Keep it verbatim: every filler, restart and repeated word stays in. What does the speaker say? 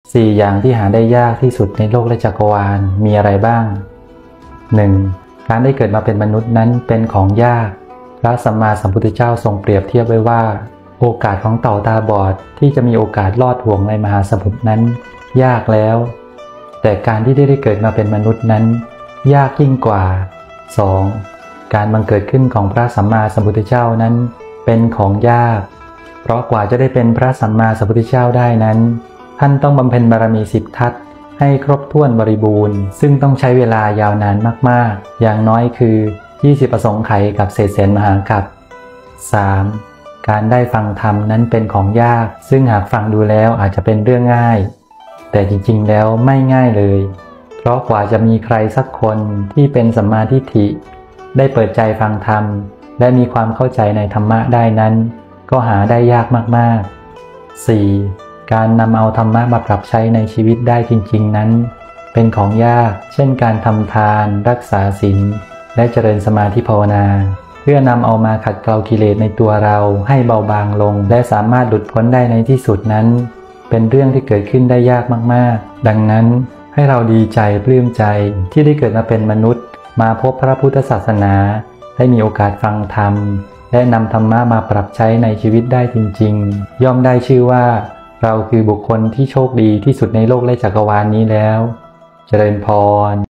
สี่อย่างที่หาได้ยากที่สุดในโลกและจักรวาลมีอะไรบ้าง หนึ่ง. การได้เกิดมาเป็นมนุษย์นั้นเป็นของยากพระสัมมาสัมพุทธเจ้าทรงเปรียบเทียบไว้ว่าโอกาสของเต่าตาบอดที่จะมีโอกาสลอดห่วงในมหาสมุทรนั้นยากแล้วแต่การที่ได้เกิดมาเป็นมนุษย์นั้นยากยิ่งกว่า สอง. การบังเกิดขึ้นของพระสัมมาสัมพุทธเจ้านั้นเป็นของยากเพราะกว่าจะได้เป็นพระสัมมาสัมพุทธเจ้าได้นั้นท่านต้องบำเพ็ญบารมีสิบทัศน์ให้ครบถ้วนบริบูรณ์ซึ่งต้องใช้เวลายาวนานมากๆอย่างน้อยคือยี่สิบอสงไขยกับเศษเศษมหากัป สาม. การได้ฟังธรรมนั้นเป็นของยากซึ่งหากฟังดูแล้วอาจจะเป็นเรื่องง่ายแต่จริงๆแล้วไม่ง่ายเลยเพราะกว่าจะมีใครสักคนที่เป็นสัมมาทิฏฐิได้เปิดใจฟังธรรมและมีความเข้าใจในธรรมะได้นั้นก็หาได้ยากมากๆ สี่. การนำเอาธรรมะมาปรับใช้ในชีวิตได้จริงๆนั้นเป็นของยากเช่นการทำทานรักษาศีลและเจริญสมาธิภาวนาเพื่อนำเอามาขัดเกลากิเลสในตัวเราให้เบาบางลงและสามารถหลุดพ้นได้ในที่สุดนั้นเป็นเรื่องที่เกิดขึ้นได้ยากมากๆดังนั้นให้เราดีใจปลื้มใจที่ได้เกิดมาเป็นมนุษย์มาพบพระพุทธศาสนาได้มีโอกาสฟังธรรมและนำธรรมะมาปรับใช้ในชีวิตได้จริงๆย่อมได้ชื่อว่าเราคือบุคคลที่โชคดีที่สุดในโลกและจักรวาลนี้แล้วเจริญพร